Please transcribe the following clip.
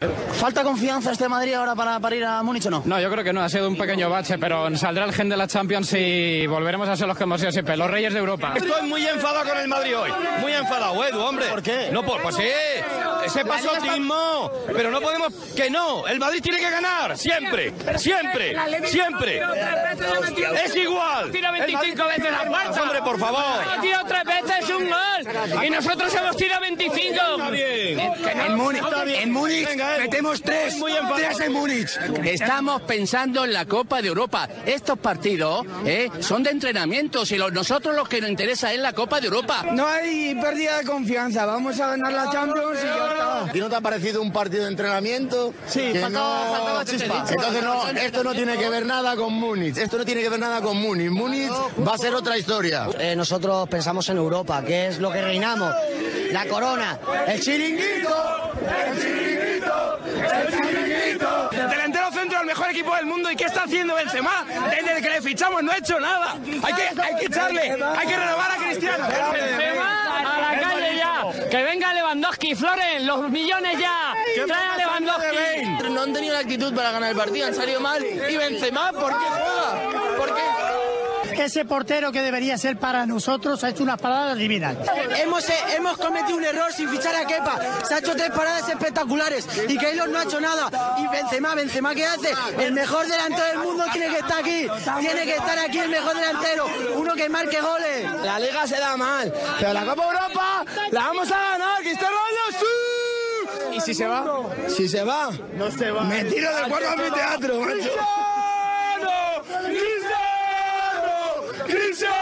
¿Falta confianza este Madrid ahora para ir a Múnich o no? No, yo creo que no, ha sido un pequeño bache, pero saldrá el gen de la Champions y volveremos a ser los que hemos sido siempre, los reyes de Europa. Estoy muy enfadado con el Madrid hoy, muy enfadado, Edu, hombre. ¿Por qué? No, pues sí, ese pasotismo, pero no podemos, que no, el Madrid tiene que ganar, siempre, siempre, siempre. Es igual. Tira 25 veces la puerta. Hombre, por favor. Ha tirado 3 veces un gol y nosotros hemos tirado 25. En Múnich metemos 3 en Múnich. Estamos pensando en la Copa de Europa. Estos partidos son de entrenamiento. Si nosotros lo que nos interesa es la Copa de Europa. No hay pérdida de confianza. Vamos a ganar la Champions y ya está. ¿Y no te ha parecido un partido de entrenamiento? Sí, faltaba chispa. Entonces no, esto no tiene que ver nada con Múnich. Esto no tiene que ver nada con Múnich. Múnich va a ser otra historia. Nosotros pensamos en Europa, que es lo que reinamos. La corona, el chiringuito, el chiringuito, el chiringuito. Delantero centro del mejor equipo del mundo. ¿Y qué está haciendo Benzema? Desde que le fichamos no ha hecho nada. Hay que echarle, hay que renovar a Cristiano. Benzema a la calle ya. Que venga Lewandowski, Floren, los millones ya. Trae a Lewandowski. No han tenido la actitud para ganar el partido, han salido mal. Y Benzema, ¿por qué juega? ¿Por qué? Ese portero que debería ser para nosotros ha hecho unas paradas divinas. Hemos cometido un error sin fichar a Kepa. Se ha hecho 3 paradas espectaculares y Keylor no ha hecho nada. Y Benzema, ¿qué hace? El mejor delantero del mundo tiene que estar aquí. Tiene que estar aquí el mejor delantero. Uno que marque goles. La Liga se da mal, pero la Copa Europa la vamos a ganar. ¡Cristiano Ronaldo! ¡Sí! ¿Y si se va? Si se va, No se va. me tiro del cuarto anfiteatro, macho. ¡Cristiano! ¡Cristiano!